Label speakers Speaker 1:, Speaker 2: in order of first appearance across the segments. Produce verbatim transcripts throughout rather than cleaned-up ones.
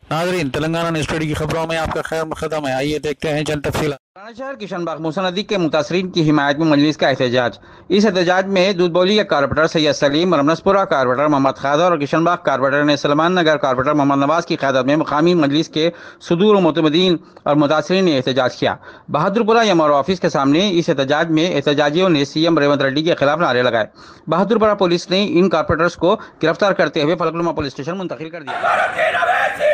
Speaker 1: नाजरीन, Telangana news today की खबरों में आपका खैर मकदम है। आइए देखते हैं चंद तफसीलात।
Speaker 2: राना शहर किशनबाग मूसा नदी के मुतासरीन की हिमायत में मजलिस का एहतजाज। इस एहतजाज में दूधबौली के कारपोरेटर सैयद सलीम, रमनसपुरा कारपोरेटर मोहम्मद खादर और किशनबाग कारपोरेटर ने सलमान नगर कारपोरेटर मोहम्मद नवाज की क़यादत में मकामी मजलिस के सदूर मुतमदीन और मुतासरीन ने एहतजाज किया। बहादुरपुरा एमआरओ ऑफिस के सामने इस एहतजाज में एहतजाजियों ने सीएम रेवंत रेड्डी के खिलाफ नारे लगाए। बहादुरपुरा पुलिस ने इन कारपोरेटर्स को गिरफ्तार करते हुए फलकनुमा पुलिस स्टेशन मुंतकिल कर दिया।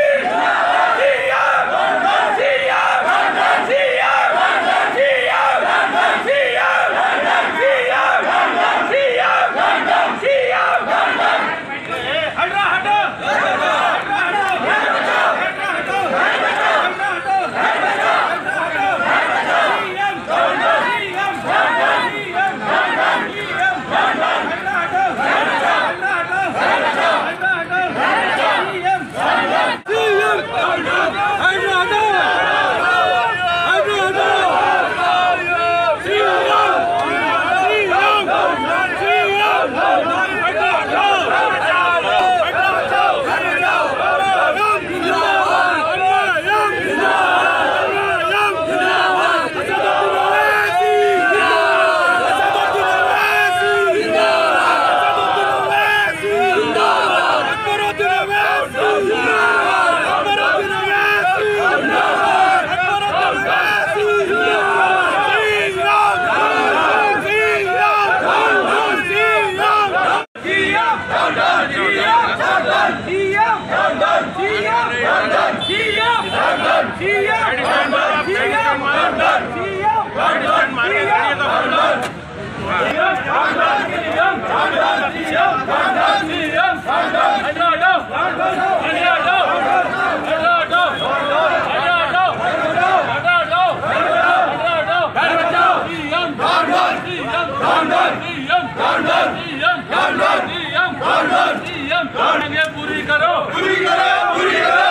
Speaker 3: पूरी करो पूरी करो पूरी करो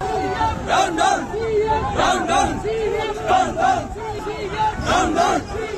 Speaker 3: Down, down, down, down, down, down, down, down, down.